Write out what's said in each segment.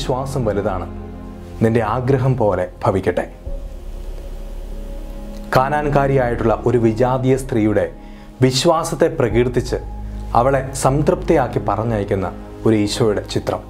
വിശ്വാസം വലുതാണ്. നിന്റെ ആഗ്രഹം പോലെ ഭവിക്കട്ടെ. കാനാൻകാരിയായിട്ടുള്ള ഒരു വിജാതീയ സ്ത്രീയുടെ വിശ്വാസത്തെ പ്രകീർത്തിച്ച് അവളെ സംതൃപ്തിയാക്കി പറഞ്ഞയക്കുന്ന ഒരു ഈശോയുടെ ചിത്രം.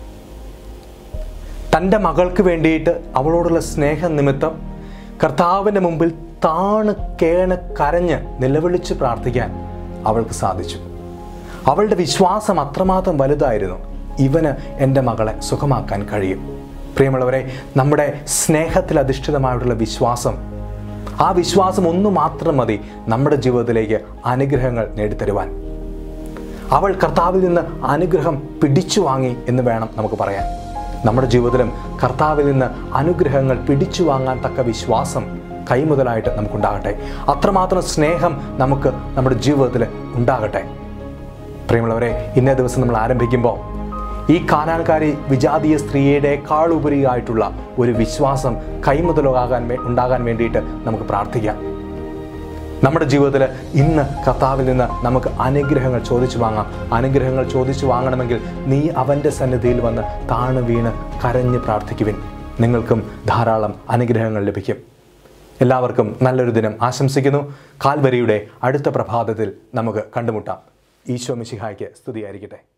തൻ്റെ മകൾക്ക് വേണ്ടിയിട്ട് അവളോടുള്ള സ്നേഹനിമിത്തം കർത്താവിൻ്റെ മുമ്പിൽ താണ് കേണ് കരഞ്ഞ് നിലവിളിച്ച് പ്രാർത്ഥിക്കാൻ അവൾക്ക് സാധിച്ചു. അവളുടെ വിശ്വാസം അത്രമാത്രം വലുതായിരുന്നു. ഇവന് എൻ്റെ മകളെ സുഖമാക്കാൻ കഴിയും. പ്രിയമുള്ളവരെ, നമ്മുടെ സ്നേഹത്തിൽ അധിഷ്ഠിതമായിട്ടുള്ള വിശ്വാസം, ആ വിശ്വാസം ഒന്നു മാത്രം മതി നമ്മുടെ ജീവിതത്തിലേക്ക് അനുഗ്രഹങ്ങൾ നേടിത്തരുവാൻ. അവൾ കർത്താവിൽ നിന്ന് അനുഗ്രഹം പിടിച്ചു വാങ്ങി എന്ന് വേണം നമുക്ക് പറയാൻ. നമ്മുടെ ജീവിതത്തിലും കർത്താവിൽ നിന്ന് അനുഗ്രഹങ്ങൾ പിടിച്ചു വാങ്ങാൻ തക്ക വിശ്വാസം കൈമുതലായിട്ട് നമുക്കുണ്ടാകട്ടെ. അത്രമാത്രം സ്നേഹം നമുക്ക് നമ്മുടെ ജീവിതത്തിൽ ഉണ്ടാകട്ടെ. പ്രിയമുള്ളവരെ, ഇന്നേ ദിവസം നമ്മൾ ആരംഭിക്കുമ്പോൾ ഈ കാനാൻകാരി വിജാതീയ സ്ത്രീയുടെക്കാളുപരിയായിട്ടുള്ള ഒരു വിശ്വാസം ഉണ്ടാകാൻ വേണ്ടിയിട്ട് നമുക്ക് പ്രാർത്ഥിക്കാം. നമ്മുടെ ജീവിതത്തിൽ ഇന്ന് കർത്താവിൽ നിന്ന് നമുക്ക് അനുഗ്രഹങ്ങൾ ചോദിച്ചു വാങ്ങാം. അനുഗ്രഹങ്ങൾ ചോദിച്ചു വാങ്ങണമെങ്കിൽ നീ അവൻ്റെ സന്നിധിയിൽ വന്ന് താണു വീണ് കരഞ്ഞ് പ്രാർത്ഥിക്കുവിൻ. നിങ്ങൾക്കും ധാരാളം അനുഗ്രഹങ്ങൾ ലഭിക്കും. എല്ലാവർക്കും നല്ലൊരു ദിനം ആശംസിക്കുന്നു. കാൽവരിയുടെ അടുത്ത പ്രഭാതത്തിൽ നമുക്ക് കണ്ടുമുട്ടാം. ഈശോ മിശിഹായ്ക്ക് സ്തുതിയായിരിക്കട്ടെ.